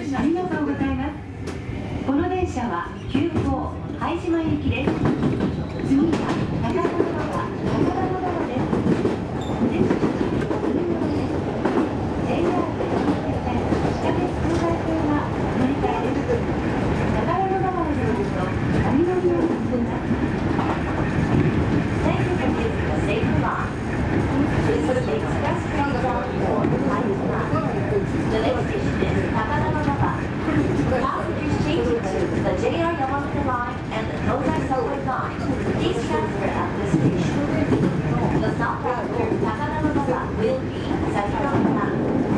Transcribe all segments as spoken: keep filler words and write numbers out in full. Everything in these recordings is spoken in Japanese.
ありがとうございます。この電車は急行拝島行きです。次は高田馬場、高田馬場です。電車は次のです。ジェイアール 山手線、地下鉄東海線は乗り換えです。高田馬場を乗ると上野に進みます。Thank you for using the Saber Line. This is the express train bound for Haijima. The next station is Takadamababa. Passengers changing to the J R Yamanote Line and the Tozai Subway Line. Please transfer at this station. The stop after Takadamababa will be Sakinomiya.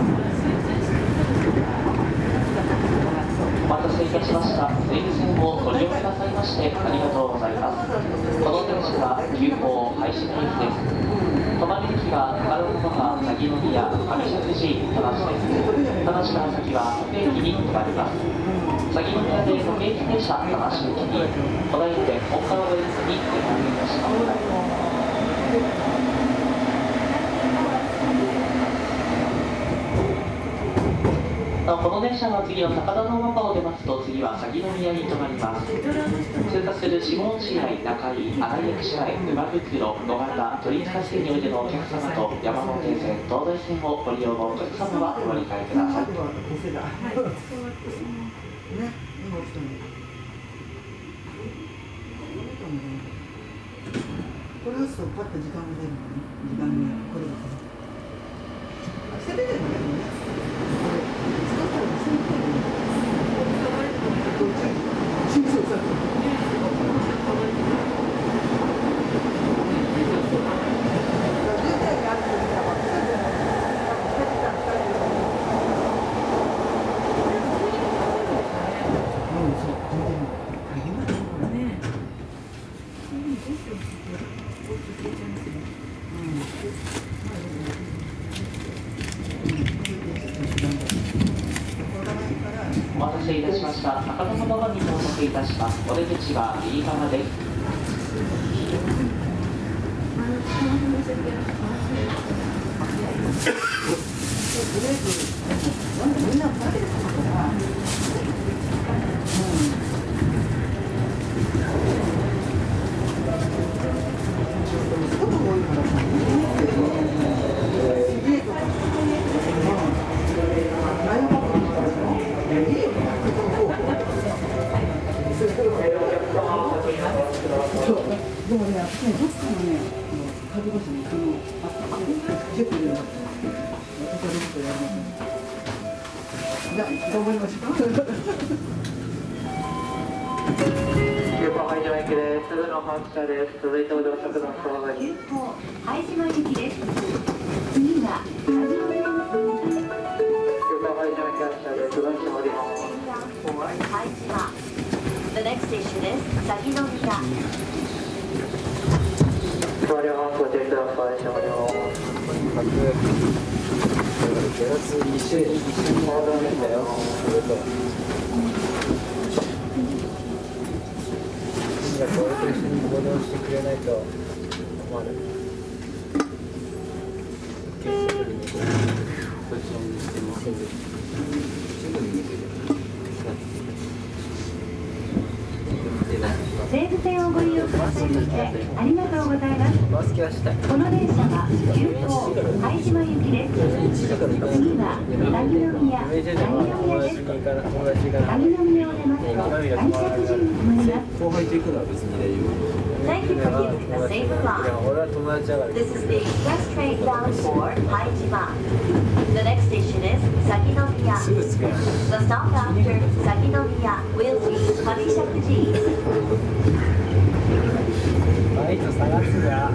お待たせいたしました。西武線をご利用くださいましてありがとうございます。この電車は急行拝島行きです。止まる駅は高田馬場、鷺宮、上石神井、田無です。田無から先は各駅に止まります。鷺宮で各駅停車田無駅に、小田駅で本川越駅に停泊いたします。この電車は次は高田馬場を出ますと次は鷺宮に停まります。通過する下落合、中井、新井駅前、沼袋、野方、鳥塚線においてのお客様と山手線、東西線をご利用のお客様はお乗り換えください。 これをそうパッと時間が出るのね。時間にこれだから。明日出てるのね。 お待たせいたしました。高田馬場に到着いたします。お出口は右側です。 でもね、私ね、どっかのね、カジコシにそのチェックで私はロボットやりません。じゃあ頑張りましょう。 横浜島駅です。すぐの発車です。続いてお乗車ください。 急行拝島行きです。次は鷺宮です。 横浜島駅発車です。次乗ります。 拝島。The next station is 鷺宮。 座ります。ご注意ください。車両。一緒に一緒に回るんだよ。みんなこれと一緒に行動してくれないと困る。決勝にポジションにしてませんでした。 西武線をご利用くださいましてありがとうございます。この電車は急行拝島行きです。次は鷺宮、鷺宮です。鷺宮を出ますと上石神井に停まります。 後輩と行くのは別に大丈夫。 Thank you for using the Saber Line. This is the express train bound for Haijima. The next station is Sakinomiya. The stop after Sakinomiya will be Kamishakuji. バイト探すな。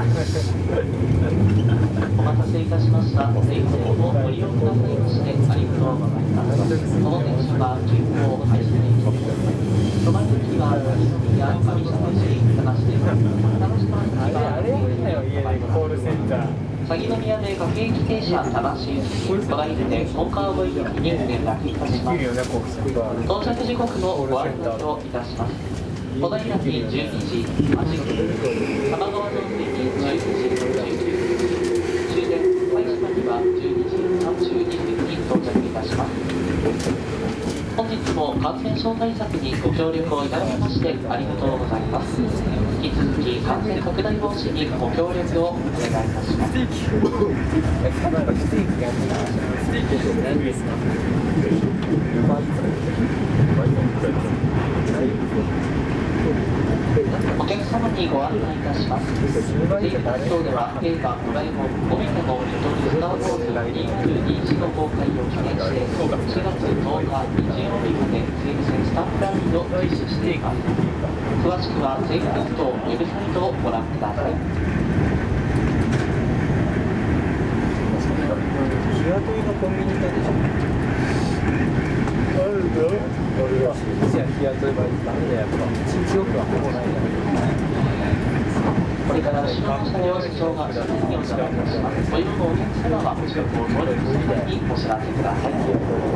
お待たせいたしました。西武線をご利用くださいましてありがとうございます。この電車は急行拝島行きです。止まるときは鷺宮、上石神井、田無です。田無から先はあれだよ、家でコールセンター。 鷺宮で各駅停車田無行き、小田駅で本川越駅に連絡いたします。到着時刻のご案内をいたします。小田駅じゅうにじはちふん、玉川通りにじゅうにじじゅうきゅうふん、終電拝島にはじゅうにじさんじゅうにふんに到着いたします。本日日も感染症対策にご協力をいただきましてありがとうございます。引き続き感染拡大防止にご協力をお願いいたします。お客様にご案内いたします。テレビ活動では映画ドラえもんおびてのゆとりスター・ウォーズにじゅうにいちの公開を記念してしがつとおか日曜日まで西武線スタンプラリーを実施しています。詳しくは西武鉄道ウェブサイトをご覧ください。 日雇いのコンビニかでしょ。あるよ。俺はじゃあ日雇いはダメだよ。やっぱ一日多くはほぼないだろう。 これから出発した領事長が車内にお伺いいたします。ご用のお客様はお近くを到着する際にお知らせください。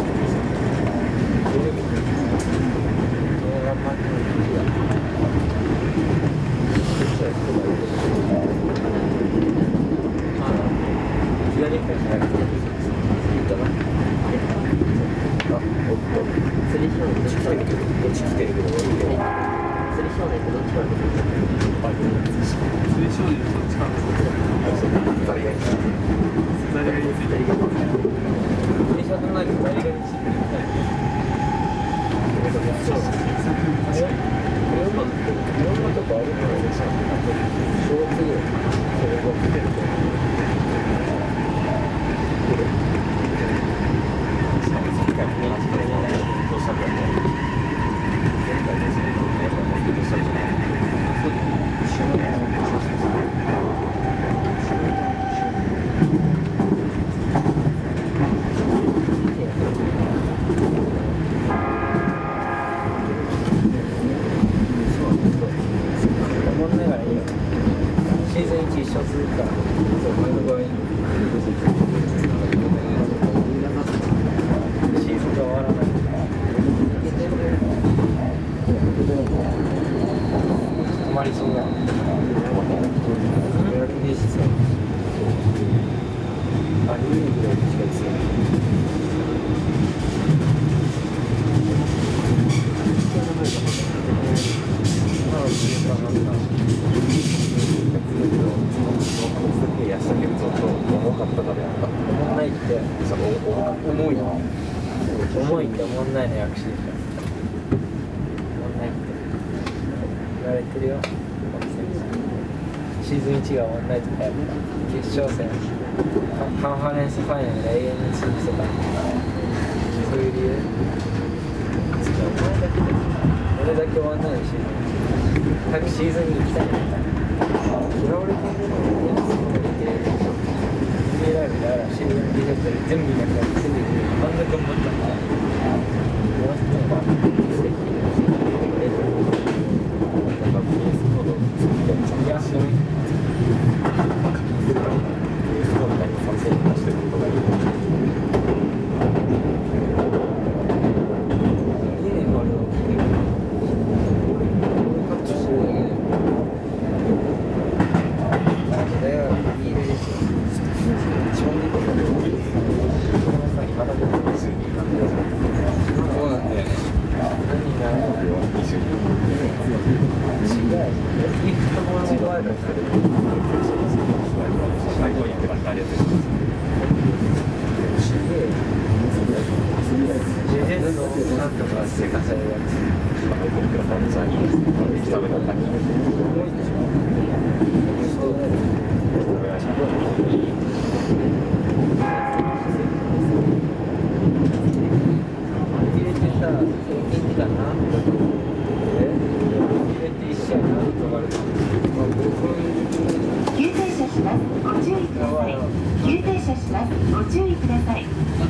左に入っていいかな。あ、おっと。釣り少年どっち来てるけど、どっち来てるけど、釣り少年ってどっちから来てるか。釣り少年どっちから来てるか。ザリガニ。ザリガニついてる。釣り少年の中にザリガニついてる。いろんな、いろんなとこあるからね。小学生ぐらい。それが来てると。重いって思んないの役者思んないって言われてるよ。シーズンいちが思んないとかやっぱ決勝戦カンファレンスファイナルで永遠に続くとかそういう理由。お前だけで俺だけ終わんないのシーズン早くシーズンに行きたいみたいな嫌われてるのにライブだからシーズンに出て全部いなくなって全部あんな頑張ったんだ。もう一つは素敵なんかピースコードいやすごいピースコードにさんせんえん出してることがいい。にねんあるのきれいな俺カットしてるだけで時代はいいですよ。一番いいことは多いです。今だけのにじゅうになんでそうなんだよね。何がにじゅうに違う。いくところもワイドしてる。最高にって感じありがとうございます。すげえ。ジェジェズのなんとか生活されるやつ。今の僕らのザニーです。食べただけ。重いでしょ。お願いします。 急停車します。ご注意ください。急停車します。ご注意ください。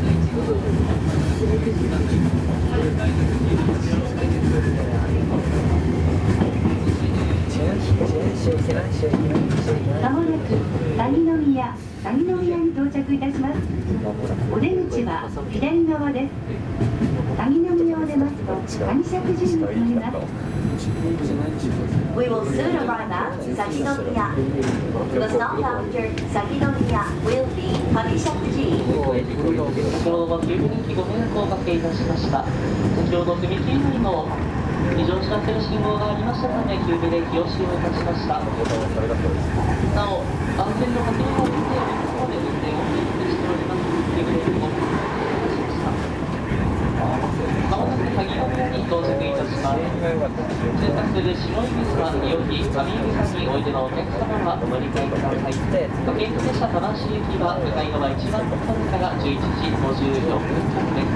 まもなく鷺宮、鷺宮に到着いたします。お出口は左側です。鷺宮を出ますと上石神になります。 We will soon arrive at Saginomiya. The stop after Saginomiya will be Kamishakuji. 先ほどの急ブレーキご迷惑をおかけいたしました。先ほど踏切内の異常を知らせる信号がありましたため急ブレーキを使用いたしました。なお、安全の確認を見ておりますので運転を継続しております。急ブレーキをおかけいたしました。まもなく鍵の部屋に到着いたします。通過する白いビスは利用機、上指さにおいでのお客様はお乗り換えください。各駅停車田無行きは向かい側一番乗ったからじゅういちじごじゅうよんふんからです。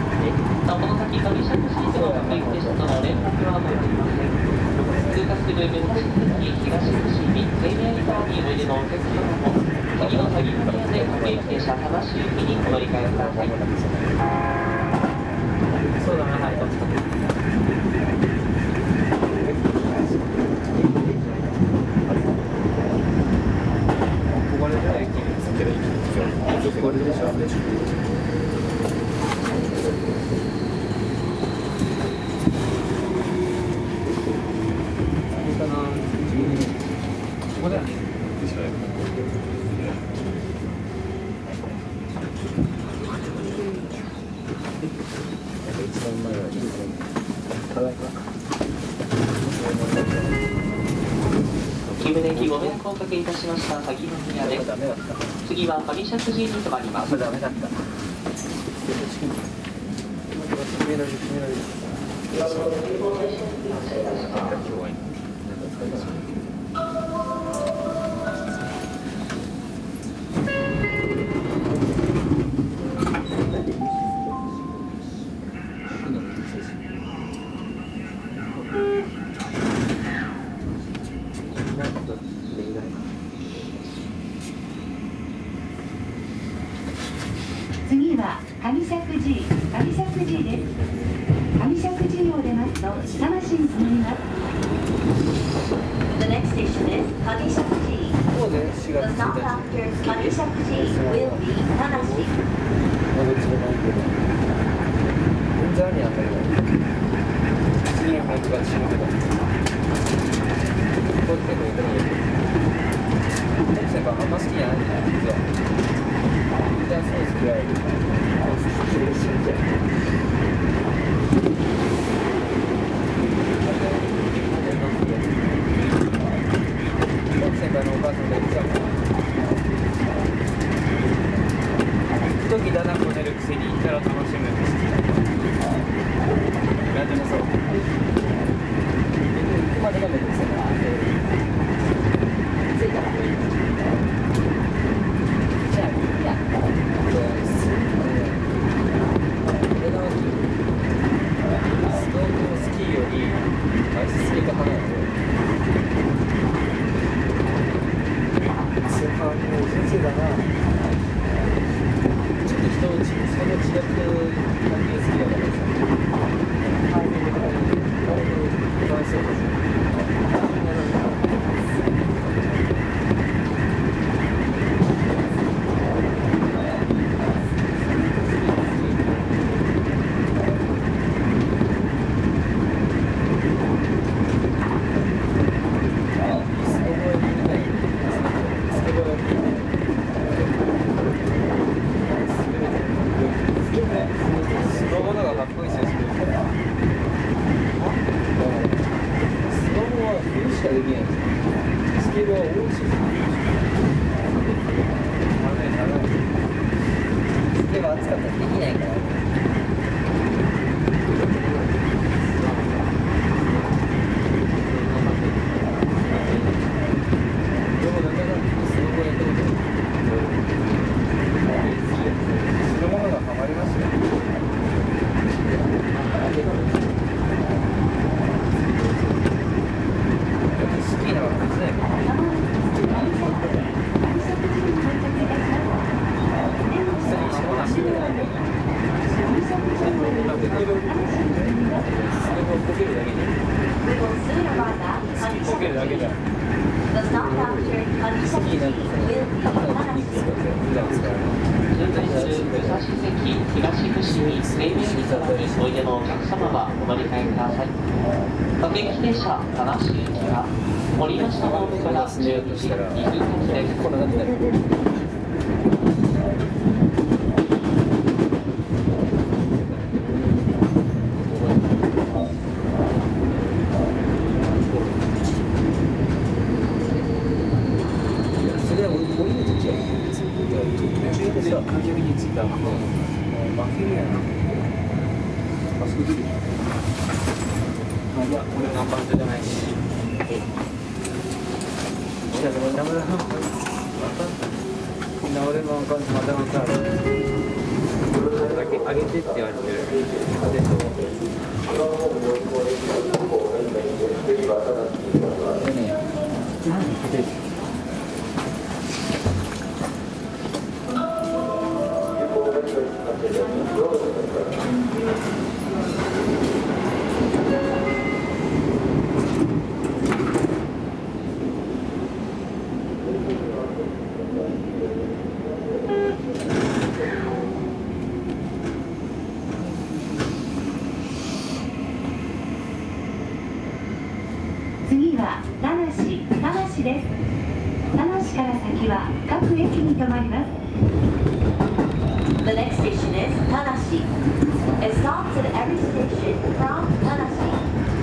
なおこの先上シャツシートの各駅停車との連絡は持っていません。通過する武蔵関、東伏見、生命側においでのお客様も次の鍵の部屋で各駅停車田無行きにお乗り換えください。そうだな、はい、どっちかというと。これでしょ。ここだよね。急ブレーキご迷惑をおかけいたしました鷺宮です。次は上石神に停まります。ダメだった。 次は上石神、上石神です。上石神を出ますと下町に停まります。The next station is 上石神。The stop after 上石神 will be 田無。 全然ありなんだけど次の本当が死ぬけどこうやってもいいけど先輩あんま好きじゃないんだよ実はじゃあそうですくらい死んじゃう先輩のお母さんが言ってたもん時だなこねるくせに行ったら楽しむんですなんでもそう行くまでがめんどくさいから着いたらじゃあいいや俺のスノーボースキーよりアイススケート派なんでスーパーの先生だなちょっと人をその違って関係好きだからさハードルとかにあれで楽しそうですね 「 The stop after Kanisaki will be Tanashi. 渋滞する武蔵関東伏見生命駅においでのお客様はお乗り換えください。各駅停車田無行きは森町のホームからじゅうにじにふん発です。 次は田無田無です。田無から先は各駅に停まります。 The next station is Tanashi. It stops at every station from Tanashi.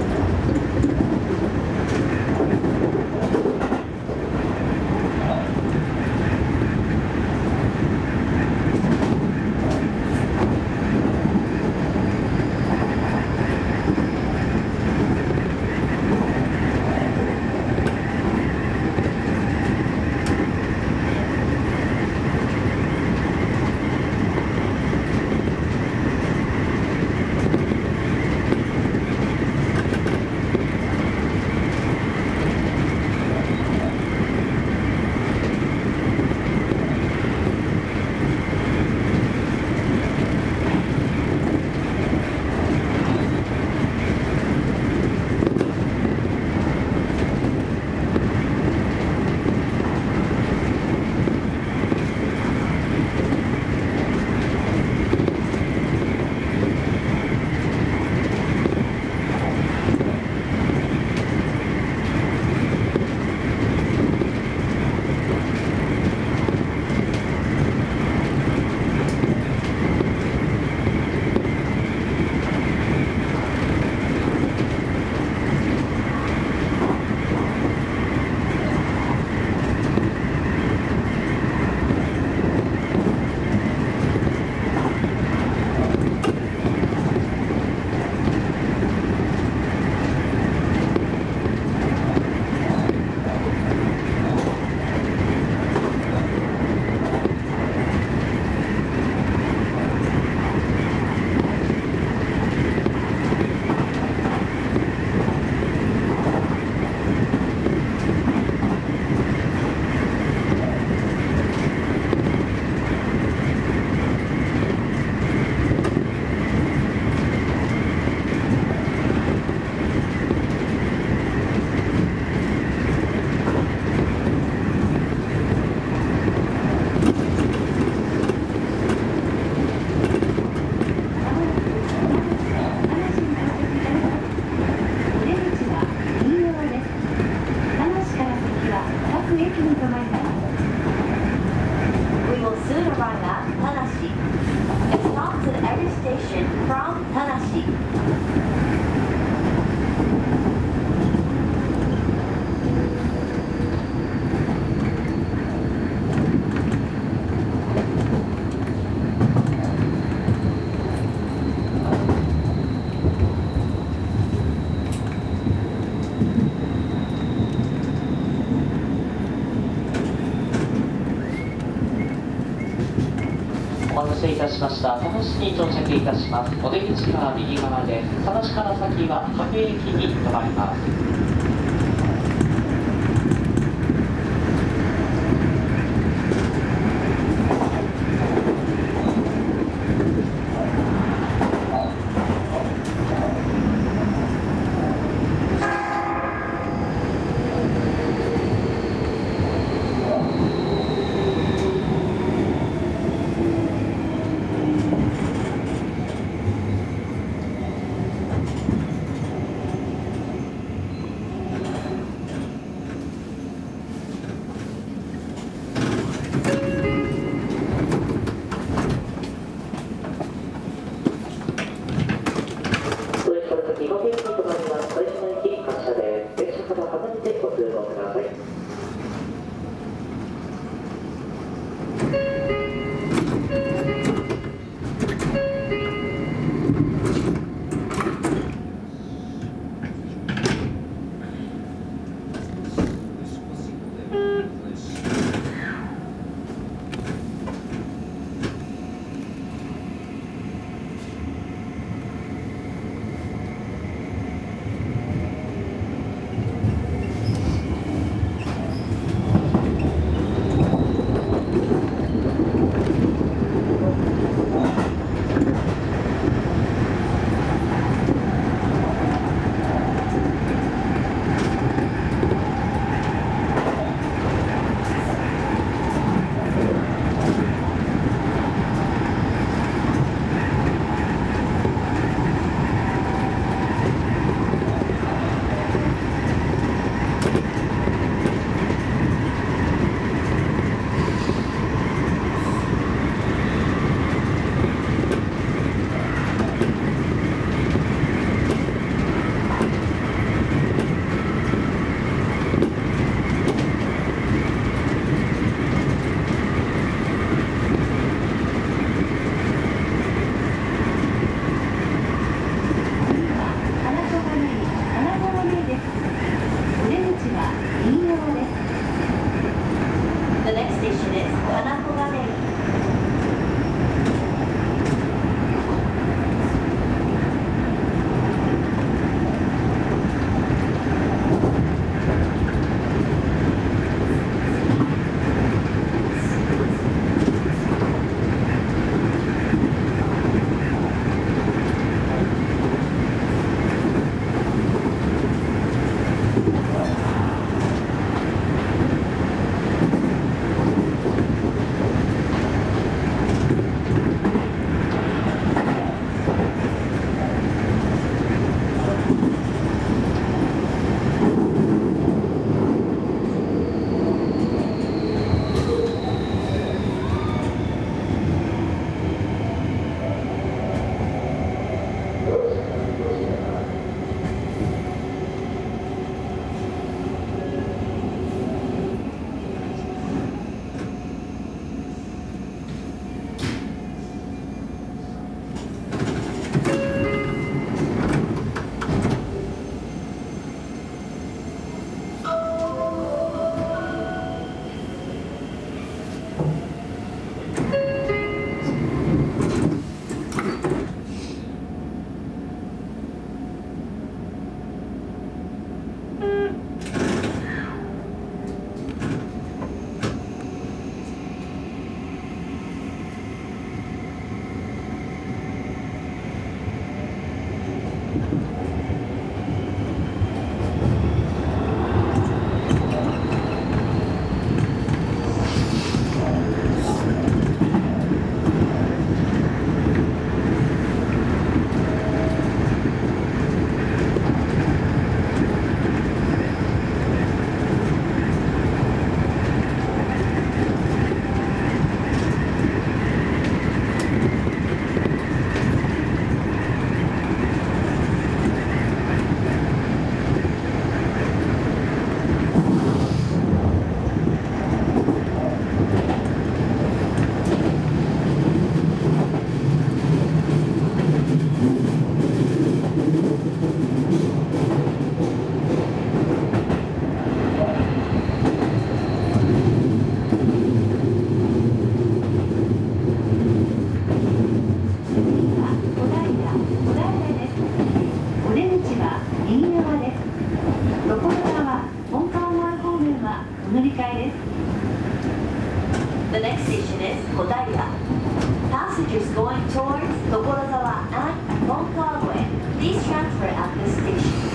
お待たせいたしました。田無に到着いたします。お出口は右側で、田無から先は各駅に停まります。 ってご通行ください。 The next station is Hanakoga-Rei. お乗り換えです。The next station is Kodaira. Passengers going towards Tokorozawa and Monkawe, please transfer at this station.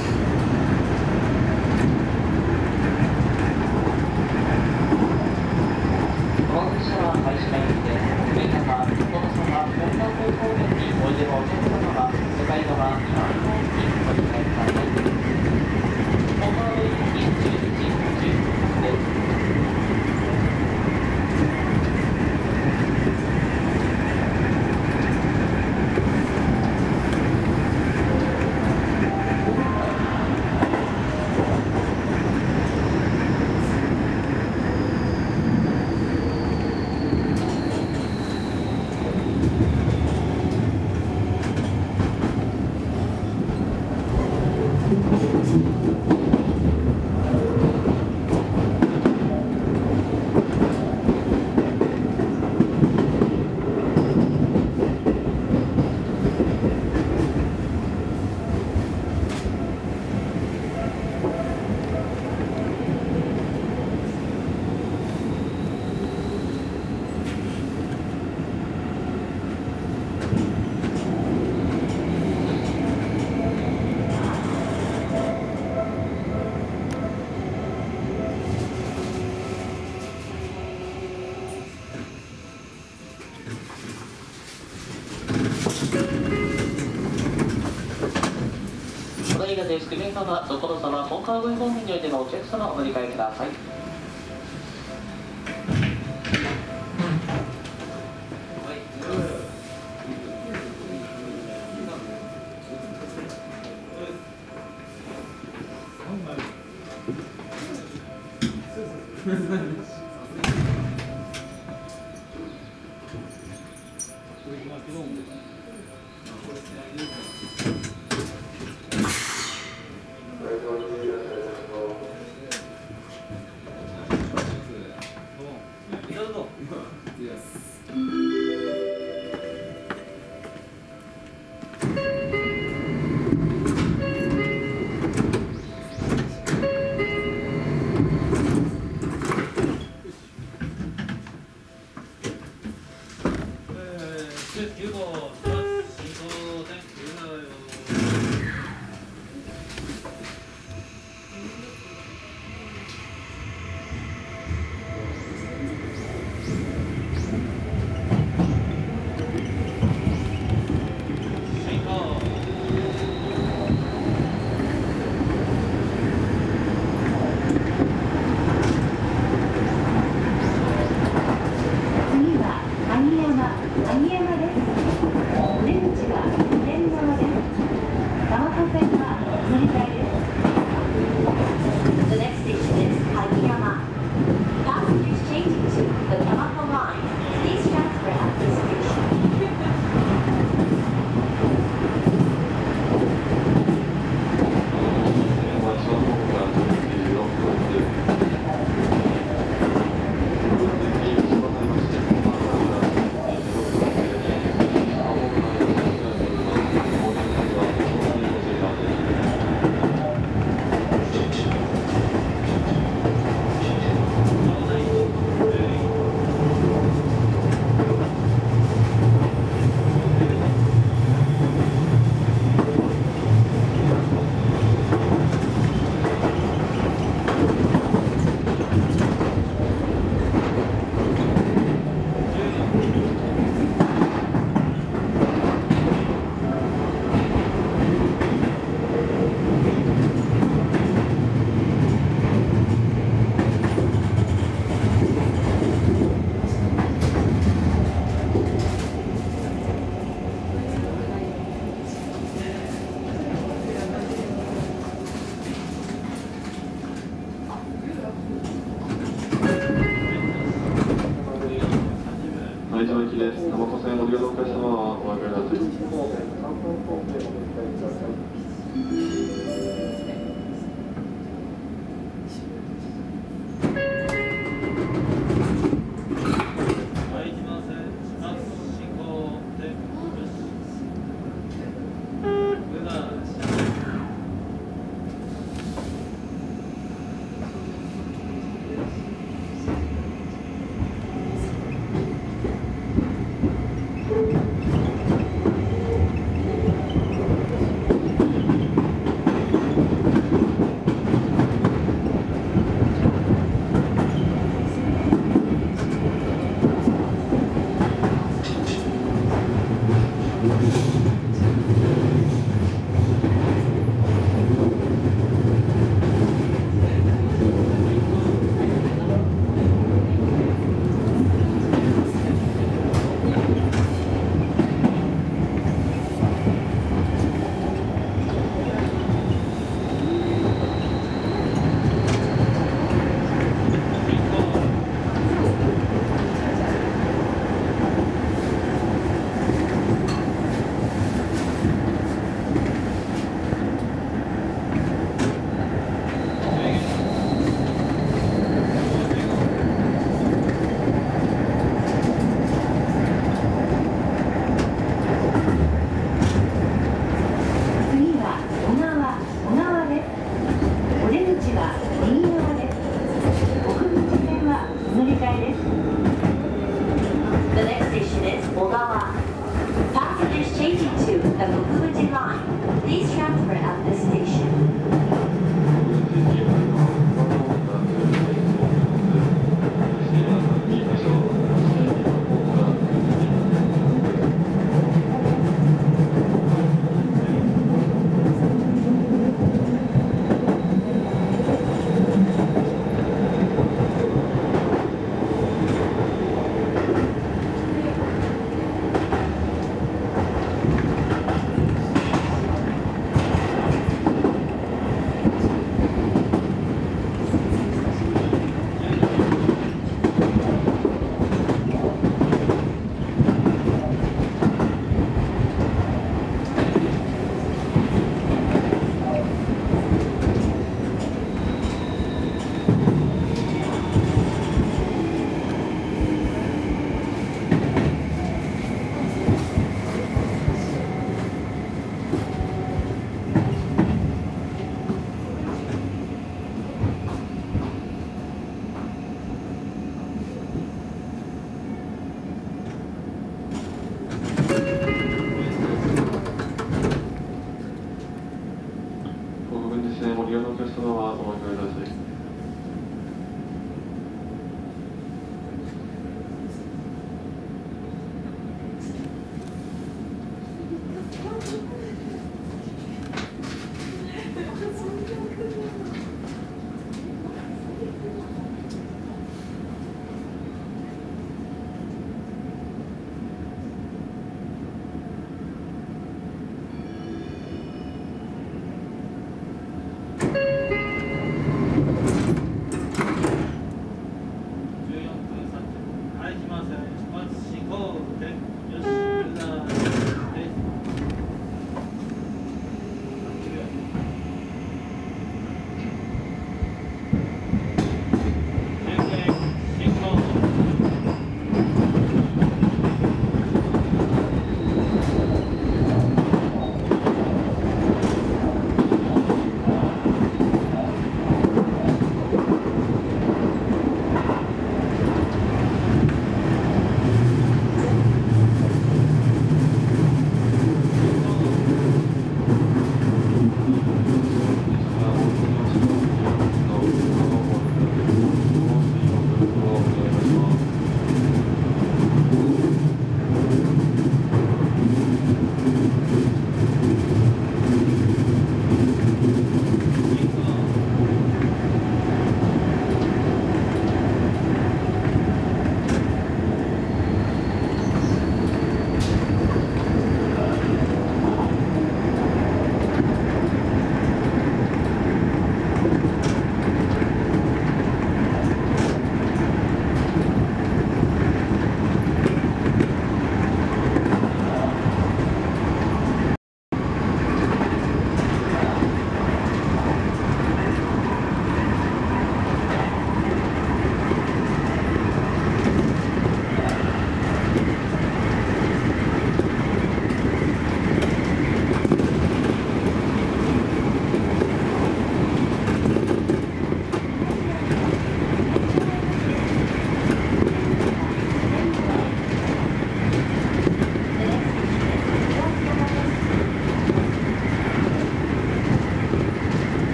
この列車は開始駅で、上方、所沢、本田方向面においでのお客様は、世界側今の駅にお乗り換えください。本川上行きじゅうにじじゅっぷんです。 です。首様、所様、本川越方面においてのお客様お乗り換えください。 「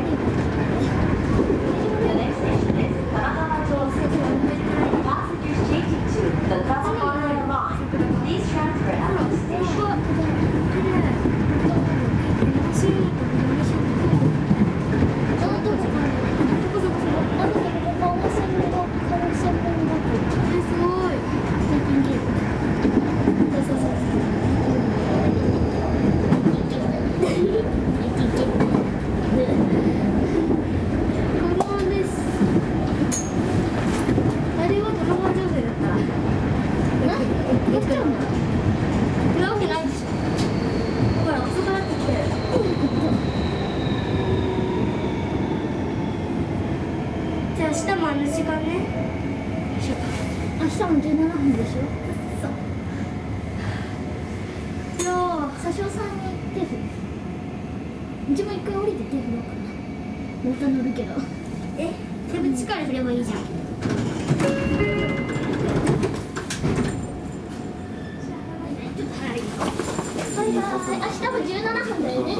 next station is Tamagawa Jozu. Passengers changing to the Tamagawa line. Please transfer at the station. じゃあ明日もあの時間ね。明日もじゅうななふんでしょ。そう。じゃあ車掌さんに手振る。うちも一回降りて手振ろうかな。また乗るけど。え、手ぶちから振ればいいじゃん。バイバイ。明日もじゅうななふんだよね。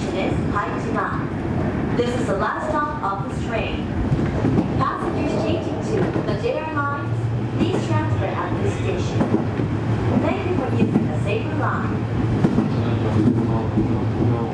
station is Haijima. This is the last stop of this train. Passengers changing to the J R lines, please transfer at this station. Thank you for using the Saber line.